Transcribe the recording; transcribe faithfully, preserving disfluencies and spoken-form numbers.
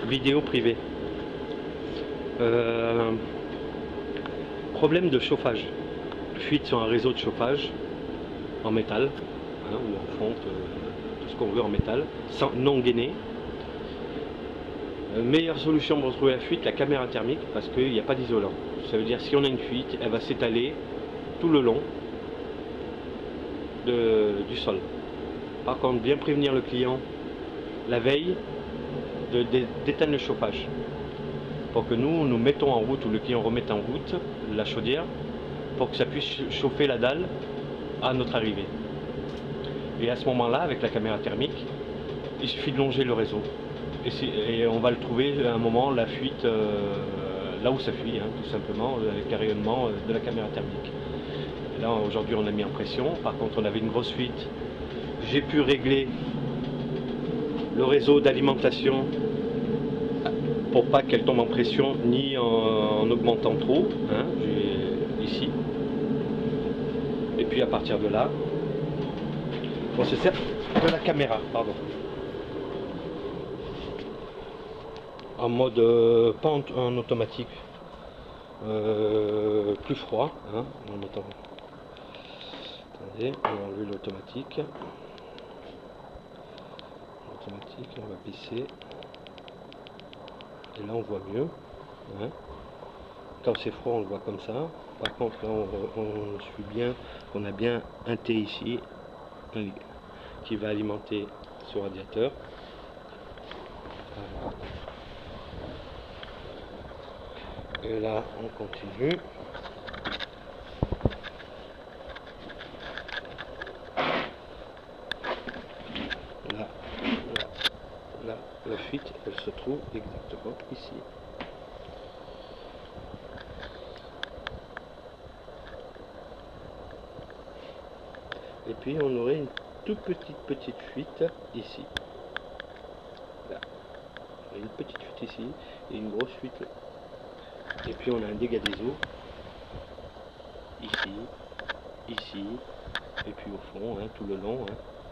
Vidéo privée. Euh, problème de chauffage. Fuite sur un réseau de chauffage en métal, hein, ou en fonte, euh, tout ce qu'on veut en métal, sans, non gainé. Euh, meilleure solution pour retrouver la fuite, la caméra thermique, parce qu'il n'y a pas d'isolant. Ça veut dire si on a une fuite, elle va s'étaler tout le long de, du sol. Par contre, bien prévenir le client la veille d'éteindre le chauffage, pour que nous nous mettons en route, ou le client remette en route la chaudière, pour que ça puisse chauffer la dalle à notre arrivée. Et à ce moment-là, avec la caméra thermique, il suffit de longer le réseau. Et, et on va le trouver à un moment, la fuite, euh, là où ça fuit, hein, tout simplement, avec les rayonnements de la caméra thermique. Et là, aujourd'hui, on a mis en pression. Par contre, on avait une grosse fuite. J'ai pu régler le réseau d'alimentation pour pas qu'elle tombe en pression ni en, en augmentant trop, hein, ici. Et puis à partir de là, on se sert de la caméra, pardon. En mode euh, pas en, en automatique, euh, plus froid, hein, en mettant. Attendez, on va enlever l'automatique. Automatique, on va baisser. Et là on voit mieux. Hein. Quand c'est froid on le voit comme ça. Par contre là on, on suit bien, on a bien un T ici qui va alimenter ce radiateur. Voilà. Et là on continue. Là, là, là, la fuite elle se trouve exactement ici. Et puis on aurait une toute petite petite fuite ici. Là. Une petite fuite ici et une grosse fuite là. Et puis on a un dégât des eaux ici, ici, et puis au fond, hein, tout le long. Hein.